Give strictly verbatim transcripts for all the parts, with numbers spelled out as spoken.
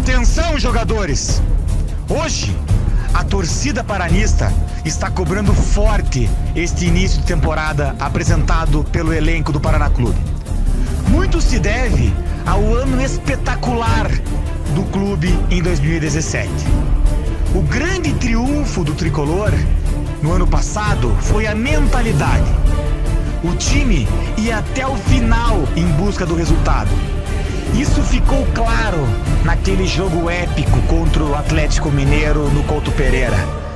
Atenção, jogadores! Hoje, a torcida paranista está cobrando forte este início de temporada apresentado pelo elenco do Paraná Clube. Muito se deve ao ano espetacular do clube em dois mil e dezessete. O grande triunfo do tricolor no ano passado foi a mentalidade. O time ia até o final em busca do resultado. Isso ficou claro naquele jogo épico contra o Atlético Mineiro no Couto Pereira,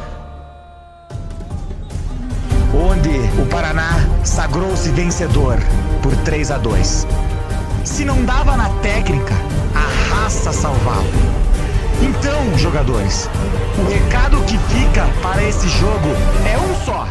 onde o Paraná sagrou-se vencedor por três a dois. Se não dava na técnica, a raça salvava. Então, jogadores, o recado que fica para esse jogo é um só.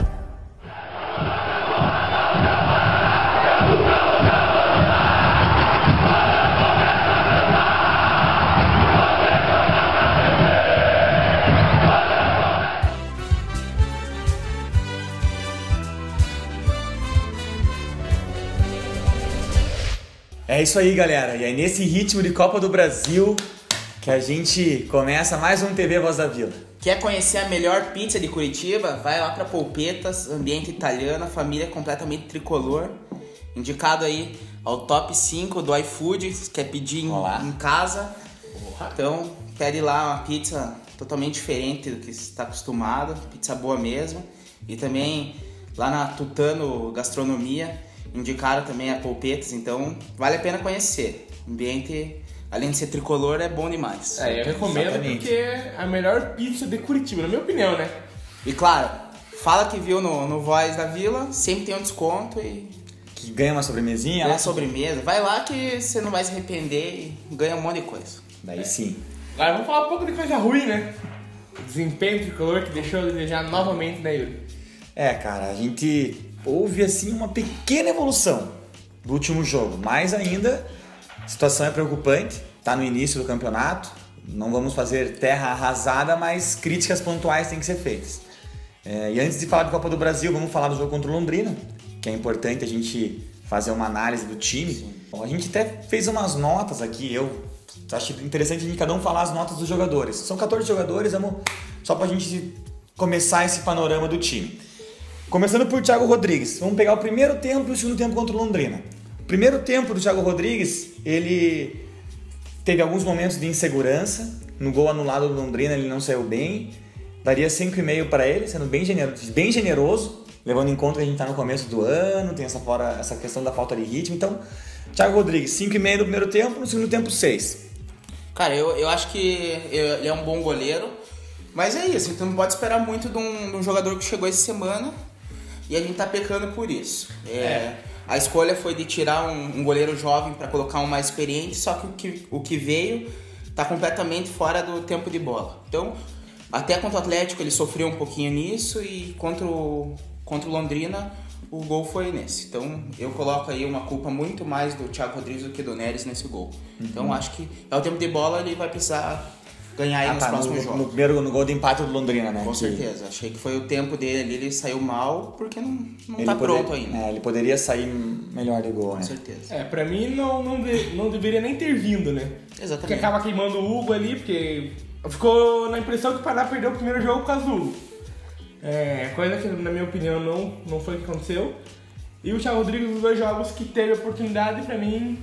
É isso aí, galera. E é nesse ritmo de Copa do Brasil que a gente começa mais um T V Voz da Vila. Quer conhecer a melhor pizza de Curitiba? Vai lá para Polpettas, ambiente italiano, família completamente tricolor. Indicado aí ao top cinco do iFood, quer pedir em, em casa. Então, pede lá uma pizza totalmente diferente do que você está acostumado, pizza boa mesmo. E também lá na Tutano Gastronomia, indicaram também a Polpettas, então vale a pena conhecer. O ambiente, além de ser tricolor, é bom demais. É, eu recomendo. Exatamente. Porque é a melhor pizza de Curitiba, na minha opinião, né? E claro, fala que viu no, no Voz da Vila, sempre tem um desconto e... Que ganha uma sobremesinha? Ganha sobremesa. Vai lá que você não vai se arrepender e ganha um monte de coisa. Daí é. sim. Agora vamos falar um pouco de coisa ruim, né? O desempenho tricolor que deixou a desejar novamente, né, Yuri? É, cara, a gente... Houve, assim, uma pequena evolução do último jogo, mas ainda a situação é preocupante, está no início do campeonato, não vamos fazer terra arrasada, mas críticas pontuais têm que ser feitas. É, e antes de falar de Copa do Brasil, vamos falar do jogo contra o Londrina, que é importante a gente fazer uma análise do time. Bom, a gente até fez umas notas aqui, eu acho interessante a gente cada um falar as notas dos jogadores. São quatorze jogadores, vamos, só para a gente começar esse panorama do time. Começando por Thiago Rodrigues. Vamos pegar o primeiro tempo e o segundo tempo contra o Londrina. O primeiro tempo do Thiago Rodrigues, ele teve alguns momentos de insegurança. No gol anulado do Londrina ele não saiu bem. Daria cinco e meio para ele, sendo bem generoso, bem generoso, levando em conta que a gente está no começo do ano, tem essa, fora, essa questão da falta de ritmo. Então, Thiago Rodrigues, cinco e meio no primeiro tempo, no segundo tempo, seis. Cara, eu, eu acho que ele é um bom goleiro, mas é isso, então não pode esperar muito de um, de um jogador que chegou essa semana. E a gente tá pecando por isso. É, é. A escolha foi de tirar um, um goleiro jovem para colocar um mais experiente, só que o, que o que veio tá completamente fora do tempo de bola. Então, até contra o Atlético ele sofreu um pouquinho nisso e contra o, contra o Londrina o gol foi nesse. Então, eu coloco aí uma culpa muito mais do Thiago Rodrigues do que do Neres nesse gol. Uhum. Então, acho que é o tempo de bola, ele vai precisar... ganhar aí ah, nos tá, próximos no, jogos. No primeiro no gol de empate do Londrina, né? Com que... certeza. Achei que foi o tempo dele ali, ele saiu mal porque não, não tá poder, pronto ainda. É, ele poderia sair melhor de gol, Com né? certeza. É, pra mim não, não, de, não deveria nem ter vindo, né? Exatamente. Porque acaba queimando o Hugo ali, porque ficou na impressão que o Paraná perdeu o primeiro jogo por causa do Hugo. É, coisa que, na minha opinião, não, não foi o que aconteceu. E o Thiago Rodrigues, os dois jogos que teve oportunidade, pra mim,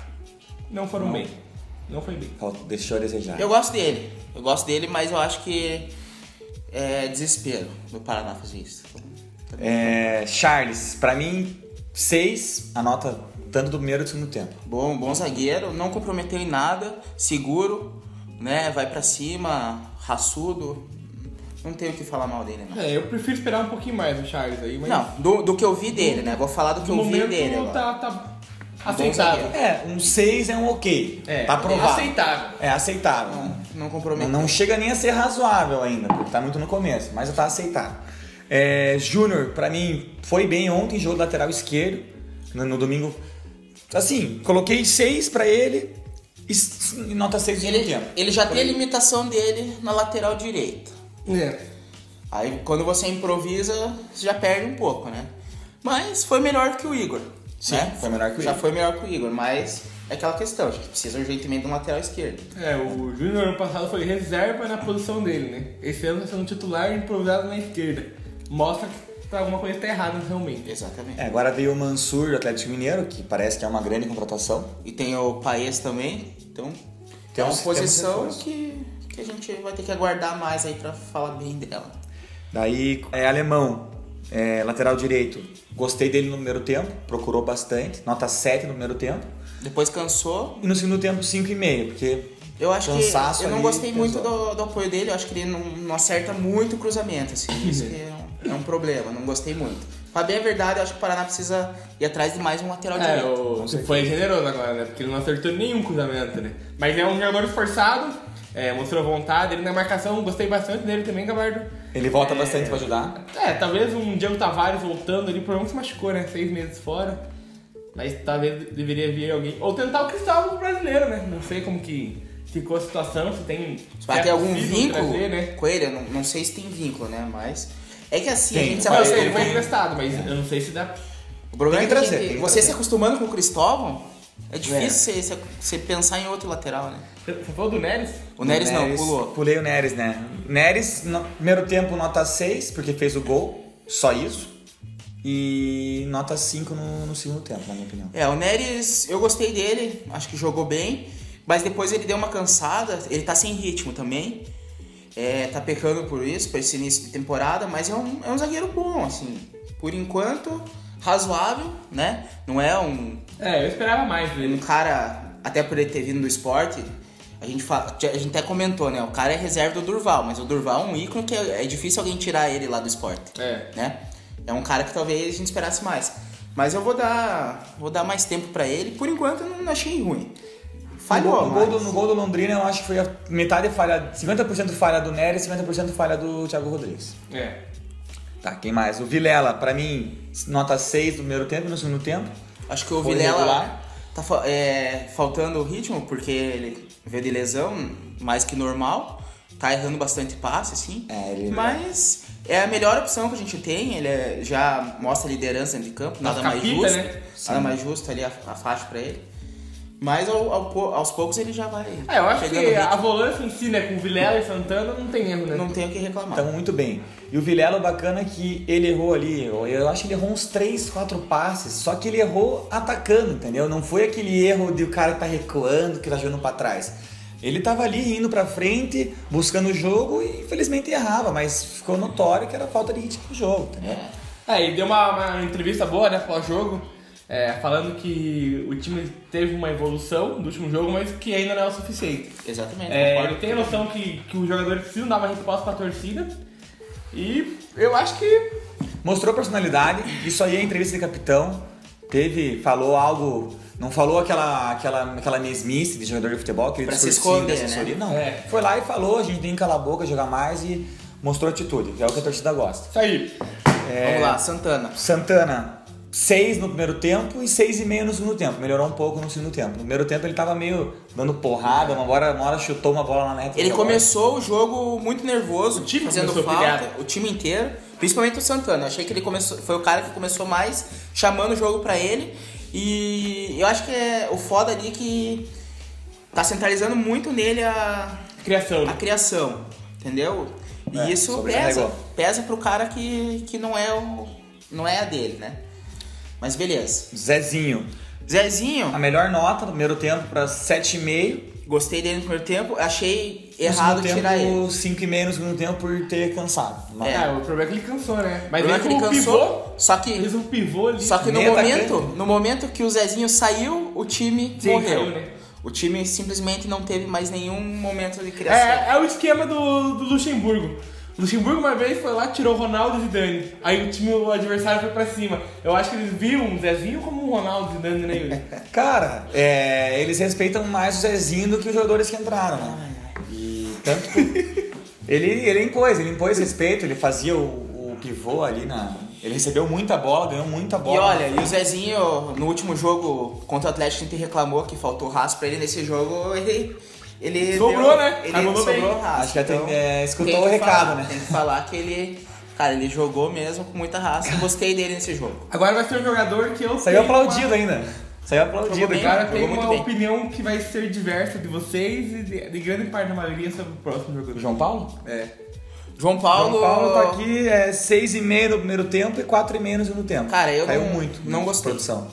não foram não. bem. Não foi bem. Deixou a desejar. Eu gosto dele. Eu gosto dele, mas eu acho que é desespero do Paraná fazer isso. É, Charles, pra mim, seis, a nota tanto do primeiro e do segundo tempo. Bom, bom zagueiro, não comprometeu em nada, seguro, né? Vai pra cima, raçudo. Não tenho o que falar mal dele, não. É, eu prefiro esperar um pouquinho mais o Charles aí, mas... Não, do, do que eu vi dele, né? Vou falar do que eu vi dele agora. Tá, tá aceitável. É, um seis é um ok. É, tá aprovado. É aceitável. É aceitável. Não, não comprometeu. Não, não chega nem a ser razoável ainda, porque tá muito no começo, mas tá aceitável. É, Júnior, pra mim, foi bem ontem, jogo lateral esquerdo, no, no domingo. Assim, coloquei seis pra ele e nota seis no ele, tempo. Ele já tem a limitação dele na lateral direita. É. Aí quando você improvisa, você já perde um pouco, né? Mas foi melhor que o Igor. Sim, né? foi melhor que o Já Igor. foi melhor que o Igor, mas é aquela questão, a gente precisa urgentemente de um lateral esquerdo. É, o Júnior ano passado foi reserva na posição dele, né? Esse ano tá sendo titular improvisado na esquerda. Mostra que tá, alguma coisa tá errada realmente. Exatamente. É, agora veio o Mansur do Atlético Mineiro, que parece que é uma grande contratação. E tem o Paes também, então é uma Temos- posição temos reforço. que, que a gente vai ter que aguardar mais aí pra falar bem dela. Daí é alemão, é, lateral direito. Gostei dele no primeiro tempo, procurou bastante, nota sete no primeiro tempo. Depois cansou. E no segundo tempo cinco vírgula cinco, porque Eu acho que cansaço eu não ali gostei muito pesou. do, do apoio dele, eu acho que ele não, não acerta muito o cruzamento, assim, isso que é um, é um problema, não gostei muito. Pra bem a verdade, eu acho que o Paraná precisa ir atrás de mais um lateral É, direito. o, você foi generoso agora, né? Porque ele não acertou nenhum cruzamento, né? Mas ele é um jogador esforçado, é, mostrou vontade, ele na marcação, gostei bastante dele também, Gabardo. ele volta É, bastante pra ajudar. É, talvez um Diego Tavares voltando ali, por exemplo, se machucou, né? Seis meses fora. Mas talvez deveria vir alguém. Ou tentar o Cristóvão brasileiro, né? Não sei como que ficou a situação, se tem. Vai se ter é algum possível vínculo trazer, né? com ele? Eu não, não sei se tem vínculo, né? Mas é que assim, Tem, a gente se Não, eu sei, ele acostuma. foi emprestado, mas eu não sei se dá. O problema Tem que é que trazer, a gente- tem que você trazer. se acostumando com o Cristóvão, é difícil você, você, você pensar em outro lateral, né? Você falou do Neres? O Neres não, Neres, pulou. Pulei o Neres, né? Neres, no primeiro tempo, nota seis, porque fez o gol, só isso. E nota cinco no, no segundo tempo, na minha opinião. É, o Neres, eu gostei dele, acho que jogou bem, mas depois ele deu uma cansada, ele tá sem ritmo também, é, tá pecando por isso, por esse início de temporada, mas é um, é um zagueiro bom, assim, por enquanto, razoável, né? Não é um, É, eu esperava mais um dele. cara, até por ele ter vindo do esporte, a gente, fala, a gente até comentou, né? O cara é reserva do Durval, mas o Durval é um ícone que é, é difícil alguém tirar ele lá do esporte, É. né? É um cara que talvez a gente esperasse mais. Mas eu vou dar, vou dar mais tempo pra ele. Por enquanto eu não achei ruim. Falhou, no, gol, no, mas- gol do, no gol do Londrina, eu acho que foi a metade falha, cinquenta por cento falha do Neres e cinquenta por cento falha do Thiago Rodrigues. É. Tá, quem mais? O Vilela, pra mim, nota seis no primeiro tempo e no segundo tempo. Acho que o Foi Vilela regular. tá fa- é, faltando o ritmo, porque ele veio de lesão, mais que normal. Tá errando bastante passe, assim. É, ele- Mas é a melhor opção que a gente tem. Ele é- já mostra liderança dentro de campo, nada mais capita, justo. né? Nada mais justo ali a, a faixa pra ele. Mas ao- ao po- aos poucos ele já vai. É, eu acho pegando que ritmo. a volância em si, né, com Vilela e Santana, não tem erro, né? Não tem o que reclamar. Então, muito bem. E o Vilela, o bacana é que ele errou ali, eu eu acho que ele errou uns três, quatro passes, só que ele errou atacando, entendeu? Não foi aquele erro de o cara que tá recuando, que tá jogando pra trás. Ele tava ali indo pra frente, buscando o jogo e infelizmente errava, mas ficou notório que era falta de ritmo do jogo, entendeu? É, e deu uma, uma entrevista boa, né, pós-jogo, é, falando que o time teve uma evolução do último jogo, mas que ainda não é o suficiente. Exatamente. É, concordo. ele tem a noção que, que os jogadores precisam dar uma resposta pra torcida, e eu acho que... Mostrou personalidade, isso aí é entrevista de capitão, teve, falou algo, não falou aquela, aquela, aquela mesmice de jogador de futebol, aquele Pra se discursinho esconder, de assessoria, né? não. É. Foi lá e falou, a gente tem que calar a boca, jogar mais e mostrou atitude, que é o que a torcida gosta. Isso aí. Vamos lá, Santana. Santana, seis no primeiro tempo e seis e meio no segundo tempo. Melhorou um pouco no segundo tempo. No primeiro tempo ele tava meio dando porrada, uma hora, uma hora chutou uma bola na neta. Ele outra bola. começou o jogo muito nervoso, O time fazendo começou falta, pilhado. o time inteiro, principalmente o Santana. Eu achei que ele começou, foi o cara que começou mais chamando o jogo pra ele. E eu acho que é o foda ali que tá centralizando muito nele a, Criação. a criação, entendeu? E É, isso sobrecarregou. pesa, pesa pro cara que, que não é o não é a dele, né? Mas beleza. Zezinho, Zezinho, a melhor nota no primeiro tempo para sete e meio. gostei dele no primeiro tempo, achei No errado segundo tirar tempo, ele. cinco e meio no segundo tempo por ter cansado. Mas- É, o problema é que ele cansou, né? Mas O problema ele é que ele como cansou, pivô, só que fez um pivô ali. Só que no Nem momento, atacante. no momento que o Zezinho saiu, o time Sim, morreu. caiu, né? O time simplesmente não teve mais nenhum momento de criação. É, é o esquema do, do Luxemburgo. O Luxemburgo uma vez foi lá, tirou o Ronaldo e Zidane. Aí o time, o adversário foi pra cima. Eu acho que eles viram o Zezinho como um Ronaldo e Zidane, né, Yuri? Cara, é, eles respeitam mais o Zezinho do que os jogadores que entraram, né? E tanto que ele, ele impôs, ele impôs respeito, ele fazia o, o pivô ali na... Ele recebeu muita bola, ganhou muita bola. E olha, e o Zezinho, no último jogo contra o Atlético, a gente reclamou que faltou raça pra ele. Nesse jogo, ele... ele Sobrou, deu- né? Ele Cara, mandou sobrou bem. raça. Acho que até, Então, é, escutou tem o que recado, falar, né? Tem que falar que ele, Cara, ele jogou mesmo com muita raça. Gostei dele nesse jogo. Agora vai ser um jogador que eu Saiu tenho aplaudido uma... ainda. Saiu aplaudido. Jogou bem. Cara, Jogou tem muito uma bem. opinião que vai ser diversa de vocês e de, de grande parte da maioria sobre o próximo jogador. João Paulo? É. João Paulo... João Paulo tá aqui, é seis e meio no primeiro tempo e quatro e meio no segundo tempo. Cara, eu Caiu não, muito. não muito gostei. Produção.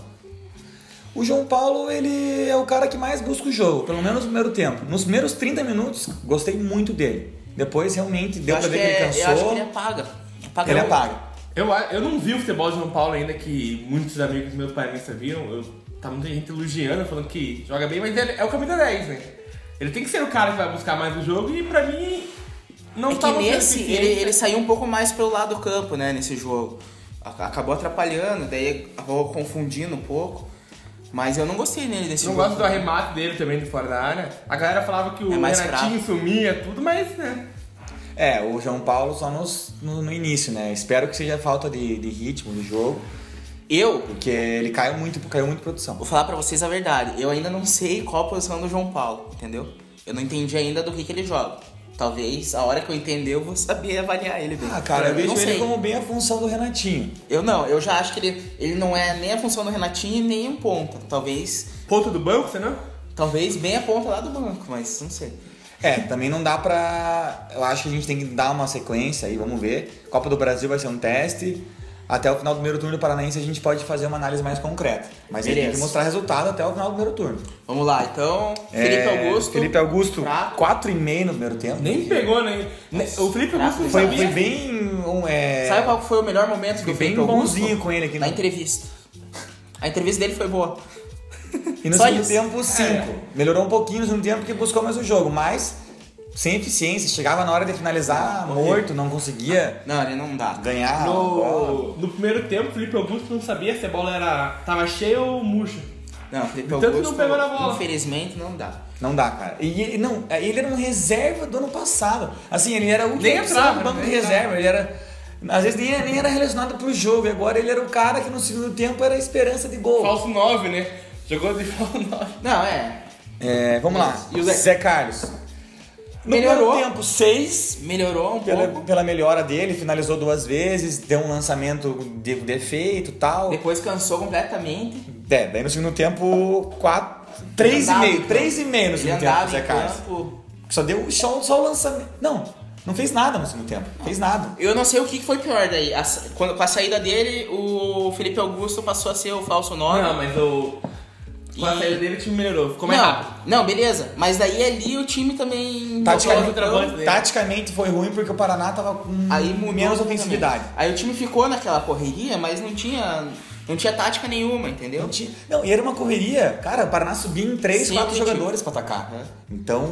O João Paulo, ele é o cara que mais busca o jogo, pelo menos no primeiro tempo. Nos primeiros trinta minutos, gostei muito dele. Depois, realmente, deu Eu pra acho ver que que ele é- cansou. Eu acho que ele apaga. apaga Ele o- apaga. Eu, eu não vi o futebol de João Paulo ainda, que muitos amigos meus parenistas viram. Eu, tá muita gente elogiando, falando que joga bem, mas ele é o camisa dez, né? Ele tem que ser o cara que vai buscar mais o jogo e pra mim não É que tá mostrando nesse, ele, eficiência. ele saiu um pouco mais pelo lado do campo, né, nesse jogo. A- Acabou atrapalhando, daí acabou confundindo um pouco. Mas eu não gostei nele desse Não jogo. gosto do arremate dele também de fora da área. A galera falava que o É mais Renatinho sumia, tudo, mas né. É, o João Paulo só nos, no, no início, né? Espero que seja falta de, de ritmo do jogo, Eu porque ele caiu muito, caiu muito produção. vou falar pra vocês a verdade. Eu ainda não sei qual a posição do João Paulo, entendeu? Eu não entendi ainda do que, que ele joga. Talvez a hora que eu entender eu vou saber avaliar ele bem. Ah, cara, eu vejo não ele sei. como bem a função do Renatinho. Eu não, eu já acho que ele, ele não é nem a função do Renatinho nem um ponta. Talvez, Ponto do banco, você não? talvez bem a ponta lá do banco, mas não sei. É, também não dá pra... Eu acho que a gente tem que dar uma sequência aí, vamos ver. Copa do Brasil vai ser um teste. Até o final do primeiro turno do Paranaense a gente pode fazer uma análise mais concreta. Mas ele tem Beleza. que mostrar resultado até o final do primeiro turno. Vamos lá, então, Felipe É, Augusto. Felipe Augusto, fraco. quatro e meio no primeiro tempo. Nem pegou, né? O Felipe Augusto não Foi, sabia. foi bem... Um, é... Sabe qual foi o melhor momento do Fui bem Felipe Augusto? bonzinho com ele aqui, Na né? entrevista. A entrevista dele foi boa. E no Só segundo isso. tempo, cinco. Melhorou um pouquinho no segundo tempo porque buscou mais o jogo, mas sem eficiência. Chegava na hora de finalizar morto, não conseguia Não, ele não dá. ganhar a bola. No, no primeiro tempo, o Felipe Augusto não sabia se a bola era tava cheia ou murcha. Não, Felipe Tanto que Augusto, não pegou na bola. infelizmente, não dá. Não dá, cara. E ele, não, ele era um reserva do ano passado. Assim, ele era o último Nem opção entrava, do banco né? de reserva. Ele era... Às vezes nem, nem era relacionado pro jogo. E agora ele era o cara que no segundo tempo era a esperança de gol. Falso nove, né? Jogou de falso nove. Não, é. É, vamos lá. E o Zé- Zé Carlos. No Melhorou. primeiro tempo, seis. Melhorou um Pela, pouco. pela melhora dele, finalizou duas vezes, deu um lançamento de defeito e tal. Depois cansou completamente. É, daí no segundo tempo, quatro, três e Andava meio, em três e meio no Ele segundo tempo, andava Zé em Carlos. campo. Só deu só, só o lançamento. Não, não fez nada no segundo tempo. Fez nada. Eu não sei o que que foi pior daí. A sa- quando, com a saída dele, o Felipe Augusto passou a ser o falso nove. Não, mas o. Com a E- saída dele, o time melhorou. Ficou mais não, rápido. não, beleza. Mas daí ali o time também. Taticamente, botou o centroavante. taticamente foi ruim porque o Paraná tava com Aí mudou menos também. ofensividade. Aí o time ficou naquela correria, mas não tinha, não tinha tática nenhuma, entendeu? Não, tinha, não, e era uma correria. Cara, o Paraná subia em três, Sim, quatro objetivo. jogadores pra atacar. Uhum. Então,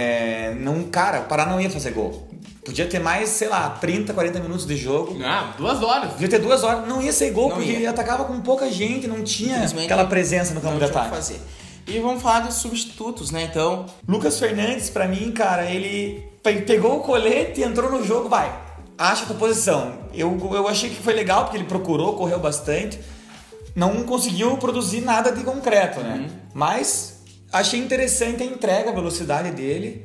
é, não, cara, o Paraná não ia fazer gol. Podia ter mais, sei lá, trinta, quarenta minutos de jogo. Ah, duas horas. Podia ter duas horas, não ia ser gol, Não porque ia. ele atacava com pouca gente, não tinha Infelizmente, aquela presença no campo Não de tinha o que ataque. fazer. E vamos falar dos substitutos, né? Então, Lucas Fernandes, pra mim, cara, ele pe- pegou o colete e entrou no jogo, vai, acha a tua posição. Eu, eu achei que foi legal, porque ele procurou, correu bastante, não conseguiu produzir nada de concreto, né? Uhum. Mas achei interessante a entrega, a velocidade dele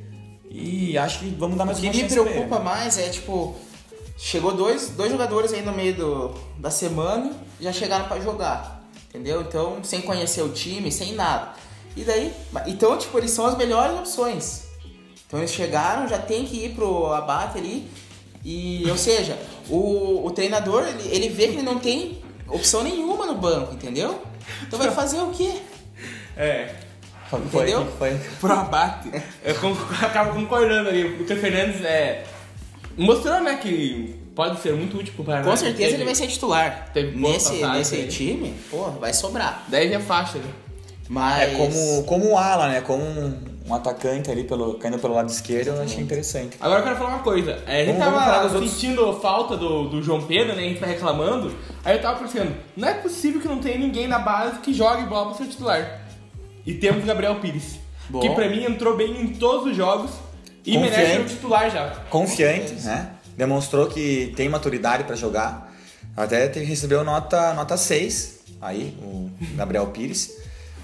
e acho que vamos dar mais o que uma me chance pra preocupa ele. mais é, tipo, chegou dois, dois jogadores aí no meio do, da semana, já chegaram pra jogar, entendeu? Então, sem conhecer o time, sem nada. E daí, então, tipo, eles são as melhores opções. Então eles chegaram, já tem que ir pro abate ali. E, ou seja, o, o treinador, ele, ele vê que ele não tem opção nenhuma no banco, entendeu? Então vai fazer o quê? É. Foi, foi, Entendeu? foi. Pro abate. Eu con- acabo concordando ali. O Lucas Fernandes é. Mostrou, né, que pode ser muito útil pro Paraná. Com certeza Teve- ele vai ser titular. teve boa Nesse, passagem nesse aí. time, pô, vai sobrar. dez é faixa, né? Mas. É como, como o ala, né? Como um, um atacante ali pelo, caindo pelo lado esquerdo, eu achei interessante. Agora eu quero falar uma coisa. É, a gente Vamos- vamos falar tava dos outros. sentindo falta do, do João Pedro, né? A gente tá reclamando. Aí eu tava pensando, não é possível que não tenha ninguém na base que jogue bola pra ser titular. E temos o Gabriel Pires. Bom. Que pra mim entrou bem em todos os jogos e Confiante. merece ser o titular já. Confiante, né? Demonstrou que tem maturidade pra jogar. Até te- recebeu nota, nota seis, aí, o Gabriel Pires.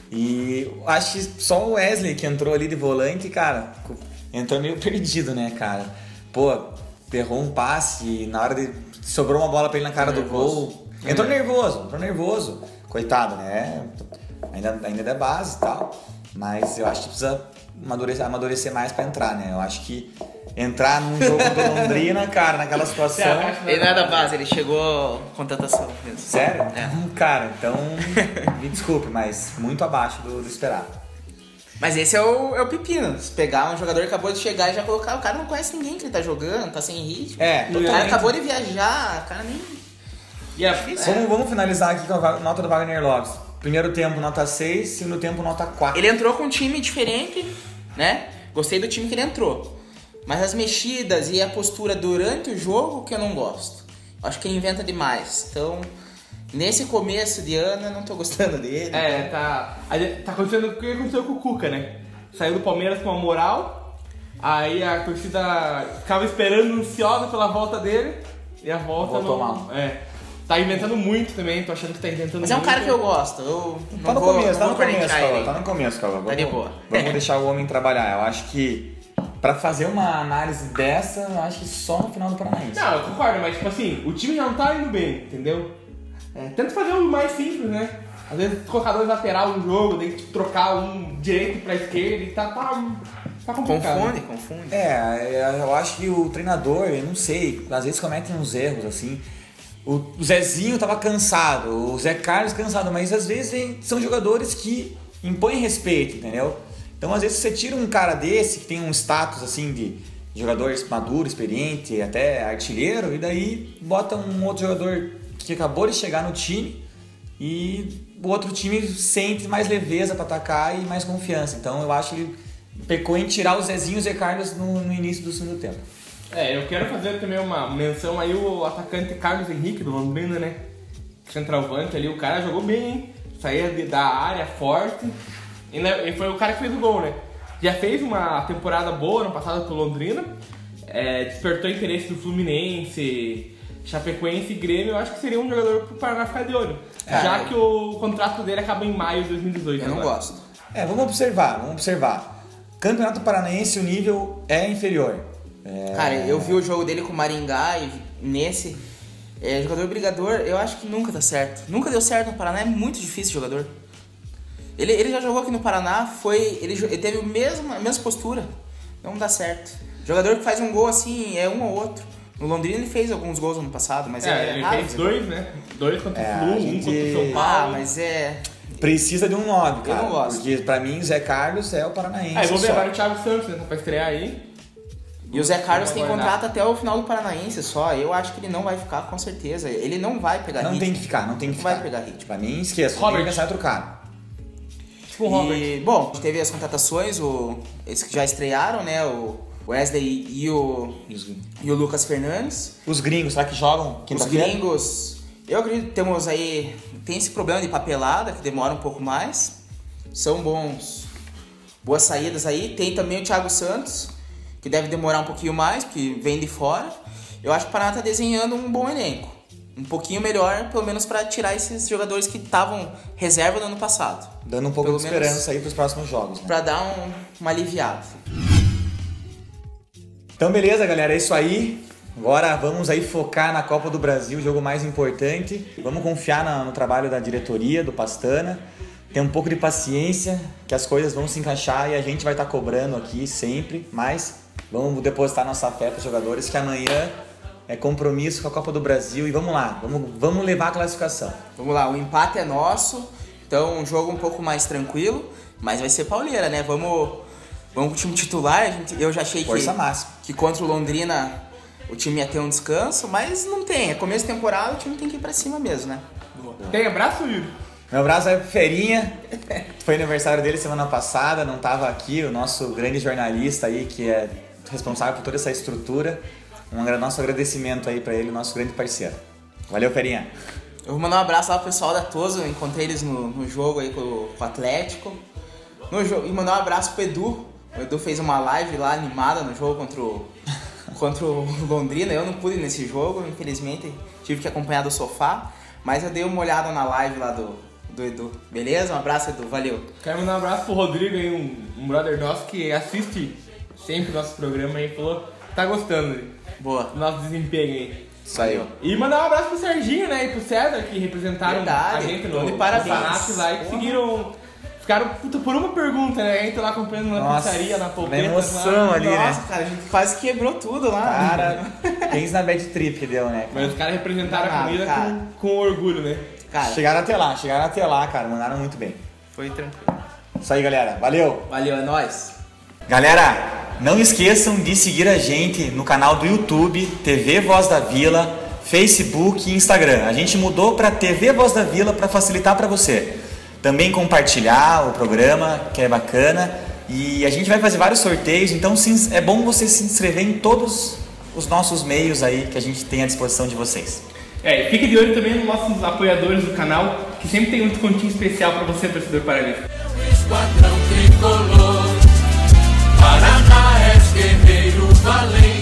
E acho que só o Wesley que entrou ali de volante, cara, entrou meio perdido, né, cara? Pô, errou um passe e na hora de... sobrou uma bola pra ele na cara do gol. Entrou é. nervoso, entrou nervoso. Coitado, né? Ainda, ainda é base e tal. Mas eu acho que precisa amadurecer, amadurecer mais pra entrar, né? Eu acho que entrar num jogo do Londrina, cara, naquela situação... Ele não é da base, ele chegou contratação mesmo. Sério? É. Cara, então me desculpe, mas muito abaixo do, do esperado. Mas esse é o, é o pepino. Se pegar um jogador que acabou de chegar e já colocar... O cara não conhece ninguém que ele tá jogando, tá sem ritmo. É, o cara acabou de viajar, o cara nem... Yeah, vamos, vamos finalizar aqui com a nota do Wagner Lopes. Primeiro tempo, nota seis. Segundo tempo, nota quatro. Ele entrou com um time diferente, né? Gostei do time que ele entrou. Mas as mexidas e a postura durante o jogo que eu não gosto. Acho que ele inventa demais. Então, nesse começo de ano, eu não tô gostando dele. É, tá... Tá acontecendo o que aconteceu com o Cuca, né? Saiu do Palmeiras com uma moral. Aí a torcida ficava esperando, ansiosa pela volta dele. E a volta Voltou não... mal. É. Tá inventando muito também, tô achando que tá inventando muito. Mas é um cara que eu gosto. Eu tá no vou, começo, tá vou no começo, criticar Cauã. ele. Tá no começo, Cauã. Tá Vamos, de boa. Vamos deixar o homem trabalhar. Eu acho que pra fazer uma análise dessa, eu acho que só no final do Paranaense. Não, eu concordo, mas tipo assim, o time já não tá indo bem, entendeu? É, tenta fazer o mais simples, né? Às vezes colocar dois lateral no jogo, tem que trocar um direito pra esquerda e tá, tá, tá complicado. Confunde, confunde. É, eu acho que o treinador, eu não sei, às vezes comete uns erros assim. O Zezinho tava cansado, o Zé Carlos cansado, mas às vezes são jogadores que impõem respeito, entendeu? Então às vezes você tira um cara desse que tem um status assim de jogador maduro, experiente, até artilheiro, e daí bota um outro jogador que acabou de chegar no time e o outro time sente mais leveza para atacar e mais confiança. Então eu acho que ele pecou em tirar o Zezinho e o Zé Carlos no, no início do segundo tempo. É, eu quero fazer também uma menção aí o atacante Carlos Henrique do Londrina, né? Centroavante ali, o cara jogou bem, hein? Saía de, da área forte e, né, e foi o cara que fez o gol, né? Já fez uma temporada boa no passado pelo Londrina, é, despertou interesse do Fluminense, Chapecoense e Grêmio. Eu acho que seria um jogador pro Paraná ficar de olho, é, já que o contrato dele acaba em maio de dois mil e dezoito. Eu não agora. gosto. É, vamos observar, vamos observar. Campeonato Paranaense, o nível é inferior. É... Cara, eu vi o jogo dele com o Maringá e nesse é, jogador brigador, eu acho que nunca dá certo. Nunca deu certo no Paraná, é muito difícil jogador. Ele, ele já jogou aqui no Paraná, foi, ele, ele teve a mesma, a mesma postura. Não dá certo. Jogador que faz um gol assim, é um ou outro. No Londrina ele fez alguns gols no passado, mas é, é, ele raro, fez dois, né? Dois contra É, o Flu, gente... um contra o São Paulo. Ah, mas é... Precisa de um nove, cara. Eu não gosto. Porque pra mim, Zé Carlos é o Paranaense. Aí, vou ver só. agora o Thiago Santos, né? Pra estrear aí. E o Zé Carlos tem Vamos contrato até o final do Paranaense só. Eu acho que ele não vai ficar, com certeza. Ele não vai pegar Não ritmo. tem que ficar, não tem que Não ficar. vai pegar ritmo. Pra mim, esqueça. Robert. Tem que pensar em outro cara. Tipo o Robert. E, bom, a gente teve as contratações, o, esses que já estrearam, né? O Wesley e o, e o Lucas Fernandes. Os gringos, será que jogam Os quinta-feira? gringos, eu acredito que temos aí, tem esse problema de papelada, que demora um pouco mais. São bons, boas saídas aí. Tem também o Thiago Santos, que deve demorar um pouquinho mais, porque vem de fora. Eu acho que o Paraná tá desenhando um bom elenco. Um pouquinho melhor, pelo menos para tirar esses jogadores que estavam reserva no ano passado. Dando um pouco Pelo de menos esperança aí pros próximos jogos, né? para dar um, uma aliviada. Então beleza, galera, é isso aí. Agora vamos aí focar na Copa do Brasil, o jogo mais importante. Vamos confiar na, no trabalho da diretoria, do Pastana. Ter um pouco de paciência, que as coisas vão se encaixar e a gente vai estar cobrando aqui sempre. Mas vamos depositar nossa fé para os jogadores, que amanhã é compromisso com a Copa do Brasil. E vamos lá, vamos, vamos levar a classificação. Vamos lá, o empate é nosso. Então um jogo um pouco mais tranquilo, mas vai ser pauleira, né? Vamos, vamos com o time titular. A gente, eu já achei Força que, máxima. que contra o Londrina o time ia ter um descanso, mas não tem. É começo de temporada, o time tem que ir pra cima mesmo, né? Tem abraço, Yuri? Meu abraço vai pro Ferinha. Foi aniversário dele semana passada, não estava aqui, o nosso grande jornalista aí, que é responsável por toda essa estrutura. Um nosso agradecimento aí para ele, nosso grande parceiro. Valeu, Ferinha. Eu vou mandar um abraço lá pro pessoal da Toso, eu encontrei eles no, no jogo aí com, o- com o Atlético. No jogo, e mandar um abraço pro Edu. O Edu fez uma live lá animada no jogo contra o, contra o Londrina. Eu não pude ir nesse jogo, infelizmente, tive que acompanhar do sofá. Mas eu dei uma olhada na live lá do, do Edu. Beleza? Um abraço, Edu. Valeu. Quero mandar um abraço pro Rodrigo aí, um, um brother nosso que assiste sempre o nosso programa aí, falou que tá gostando. Boa. do nosso desempenho aí. Saiu. E mandar um abraço pro Serginho, né, e pro César, que representaram Verdade. a gente no, De no parabéns. Fanat lá e conseguiram... Ficaram, puta, por uma pergunta, né? A gente lá acompanhando na Nossa, pizzaria, na polpeta. na emoção lá. ali, né? Nossa, cara, a gente quase quebrou tudo lá. Cara, pensa na bad trip que deu, né? Mas os caras representaram a Ah, comida cara. com, com orgulho, né? Cara, Chegaram até lá, chegaram até lá, cara. Mandaram muito bem. foi tranquilo. Isso aí, galera. Valeu! Valeu, é nóis. Galera, não esqueçam de seguir a gente no canal do YouTube, T V Voz da Vila, Facebook e Instagram. A gente mudou para T V Voz da Vila para facilitar para você. Também compartilhar o programa, que é bacana. E a gente vai fazer vários sorteios, então sim, é bom você se inscrever em todos os nossos meios aí que a gente tem à disposição de vocês. É, e fique de olho também nos nossos apoiadores do canal, que sempre tem um descontinho especial pra você, torcedor paranense. Esquadrão tricolor, Paraná é guerreiro valente.